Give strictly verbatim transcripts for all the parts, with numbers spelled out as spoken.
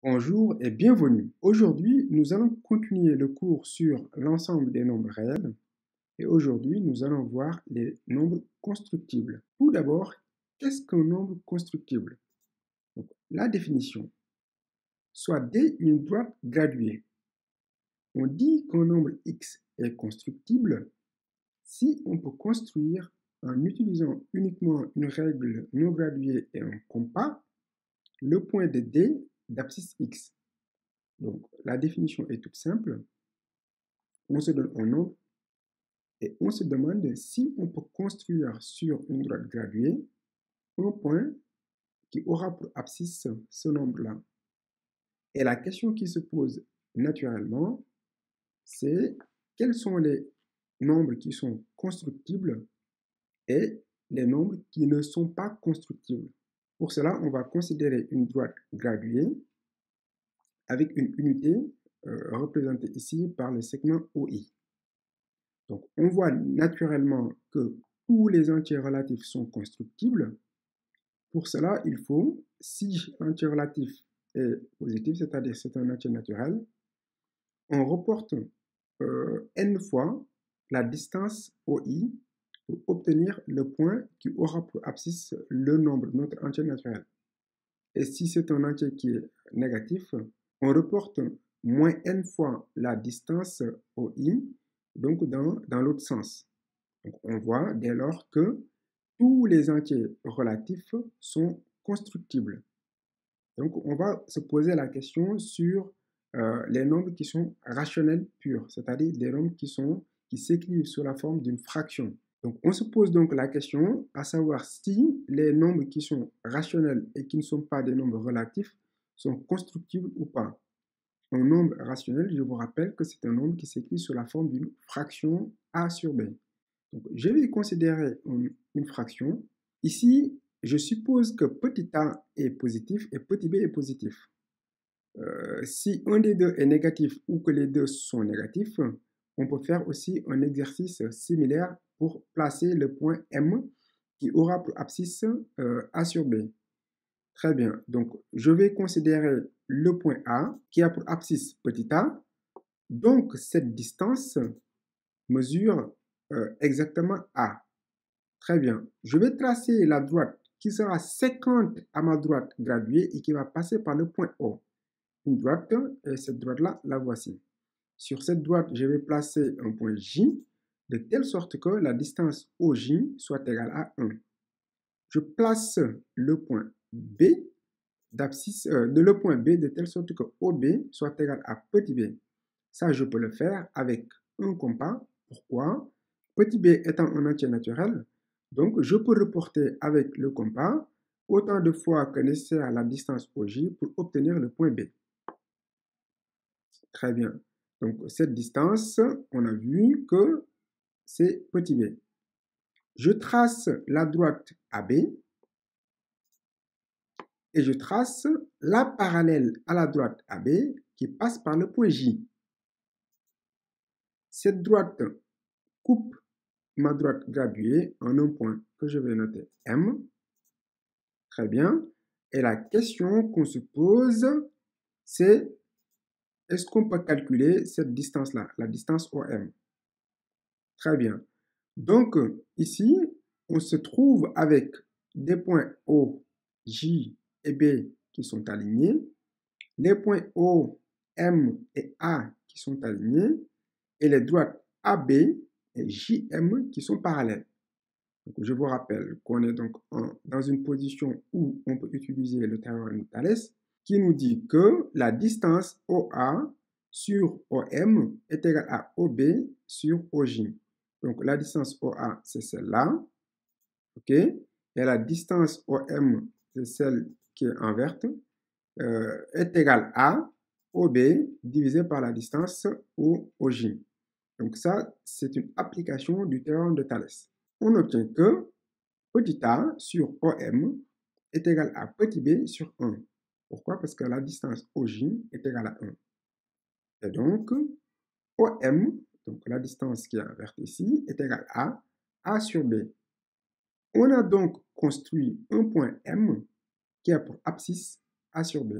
Bonjour et bienvenue. Aujourd'hui, nous allons continuer le cours sur l'ensemble des nombres réels et aujourd'hui, nous allons voir les nombres constructibles. Tout d'abord, qu'est-ce qu'un nombre constructible? Donc, la définition. Soit D une droite graduée. On dit qu'un nombre X est constructible si on peut construire en utilisant uniquement une règle non graduée et un compas le point de D d'abscisse X. Donc, la définition est toute simple. On se donne un nombre et on se demande si on peut construire sur une droite graduée un point qui aura pour abscisse ce nombre-là. Et la question qui se pose naturellement, c'est quels sont les nombres qui sont constructibles et les nombres qui ne sont pas constructibles. Pour cela, on va considérer une droite graduée avec une unité euh, représentée ici par le segment O I. Donc, on voit naturellement que tous les entiers relatifs sont constructibles. Pour cela, il faut, si l'entier relatif est positif, c'est-à-dire c'est un entier naturel, on reporte euh, n fois la distance O I pour obtenir le point qui aura pour abscisse le nombre de notre entier naturel. Et si c'est un entier qui est négatif, on reporte moins n fois la distance O I, donc dans, dans l'autre sens. Donc on voit dès lors que tous les entiers relatifs sont constructibles. Donc on va se poser la question sur euh, les nombres qui sont rationnels purs, c'est-à-dire des nombres qui sont qui s'écrivent sous la forme d'une fraction. Donc on se pose donc la question à savoir si les nombres qui sont rationnels et qui ne sont pas des nombres relatifs sont constructibles ou pas. Un nombre rationnel, je vous rappelle que c'est un nombre qui s'écrit sous la forme d'une fraction a sur b. Donc, je vais considérer une, une fraction. Ici, je suppose que petit a est positif et petit b est positif. Euh, si un des deux est négatif ou que les deux sont négatifs, on peut faire aussi un exercice similaire pour placer le point M qui aura pour abscisse euh, A sur B. Très bien, donc je vais considérer le point A qui a pour abscisse petit a. Donc cette distance mesure euh, exactement A. Très bien, je vais tracer la droite qui sera séquente à ma droite graduée et qui va passer par le point O. Une droite, et cette droite-là, la voici. Sur cette droite, je vais placer un point J, de telle sorte que la distance O J soit égale à un. Je place le point B d'abscisse, euh, de le point B de telle sorte que O B soit égal à petit b. Ça, je peux le faire avec un compas. Pourquoi? Petit b étant un entier naturel, donc je peux reporter avec le compas autant de fois que nécessaire la distance O J pour obtenir le point B. Très bien. Donc, cette distance, on a vu que c'est petit b. Je trace la droite A B et je trace la parallèle à la droite A B qui passe par le point J. Cette droite coupe ma droite graduée en un point que je vais noter M. Très bien. Et la question qu'on se pose, c'est est-ce qu'on peut calculer cette distance-là, la distance O M? Très bien. Donc, ici, on se trouve avec des points O, J et B qui sont alignés, les points O, M et A qui sont alignés, et les droites A B et J M qui sont parallèles. Donc, je vous rappelle qu'on est donc en, dans une position où on peut utiliser le théorème de Thalès qui nous dit que la distance O A sur O M est égale à O B sur O J. Donc, la distance O A, c'est celle-là. OK? Et la distance O M, c'est celle qui est en verte, euh, est égale à O B divisé par la distance O J. Donc, ça, c'est une application du théorème de Thalès. On obtient que petit a sur O M est égal à petit b sur un. Pourquoi? Parce que la distance O J est égale à un. Et donc, O M, donc la distance qui est en verte ici, est égale à A sur B. On a donc construit un point M qui a pour abscisse A sur B.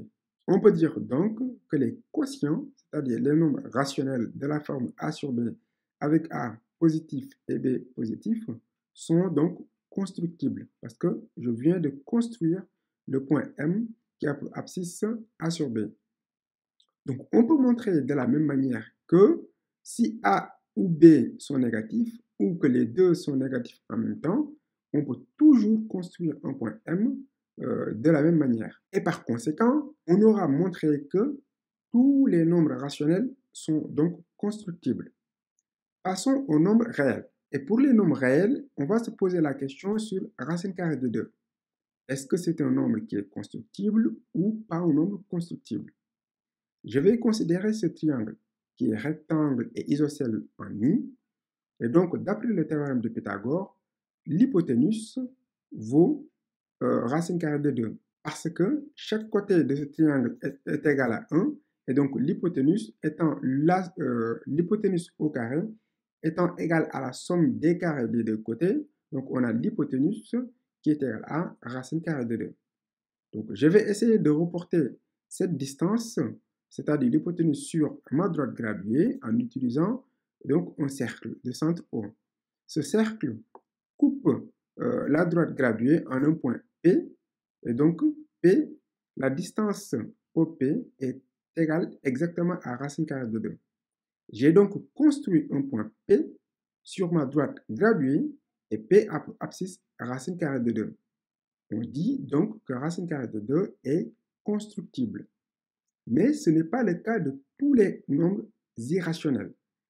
On peut dire donc que les quotients, c'est-à-dire les nombres rationnels de la forme A sur B avec A positif et B positif, sont donc constructibles parce que je viens de construire le point M qui a pour abscisse A sur B. Donc on peut montrer de la même manière que si A ou B sont négatifs ou que les deux sont négatifs en même temps, on peut toujours construire un point M euh, de la même manière. Et par conséquent, on aura montré que tous les nombres rationnels sont donc constructibles. Passons aux nombres réels. Et pour les nombres réels, on va se poser la question sur racine carrée de deux. Est-ce que c'est un nombre qui est constructible ou pas un nombre constructible? Je vais considérer ce triangle qui est rectangle et isocèle en I. Et donc, d'après le théorème de Pythagore, l'hypoténuse vaut euh, racine carrée de deux. Parce que chaque côté de ce triangle est, est égal à un. Et donc, l'hypoténuse étant la, euh, l'hypoténuse au carré étant égale à la somme des carrés des deux côtés. Donc, on a l'hypoténuse qui est égale à racine carrée de deux. Donc, je vais essayer de reporter cette distance, c'est-à-dire l'hypoténuse sur ma droite graduée, en utilisant donc un cercle de centre O. Ce cercle coupe euh, la droite graduée en un point P, et donc P, la distance O P est égale exactement à racine carrée de deux. J'ai donc construit un point P sur ma droite graduée, et P a pour abscisse racine carrée de deux. On dit donc que racine carrée de deux est constructible. Mais ce n'est pas le cas de tous les nombres irrationnels.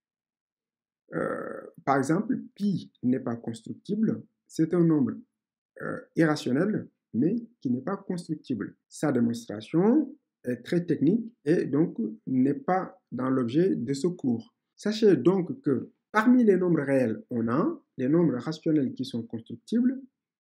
Euh, par exemple, pi n'est pas constructible. C'est un nombre euh, irrationnel, mais qui n'est pas constructible. Sa démonstration est très technique et donc n'est pas dans l'objet de ce cours. Sachez donc que parmi les nombres réels, on a les nombres rationnels qui sont constructibles,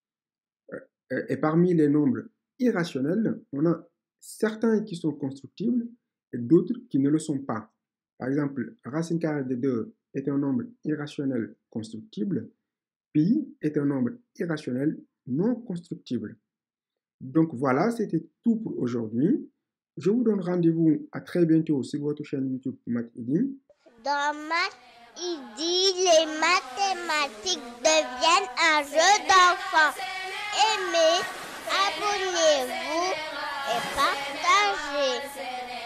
et parmi les nombres irrationnels, on a certains qui sont constructibles et d'autres qui ne le sont pas. Par exemple, racine carrée de deux est un nombre irrationnel constructible, pi est un nombre irrationnel non constructible. Donc voilà, c'était tout pour aujourd'hui. Je vous donne rendez-vous à très bientôt sur votre chaîne YouTube MathIdy. Dans MathIdy, les mathématiques deviennent un jeu d'enfant. Aimez, abonnez-vous et partagez.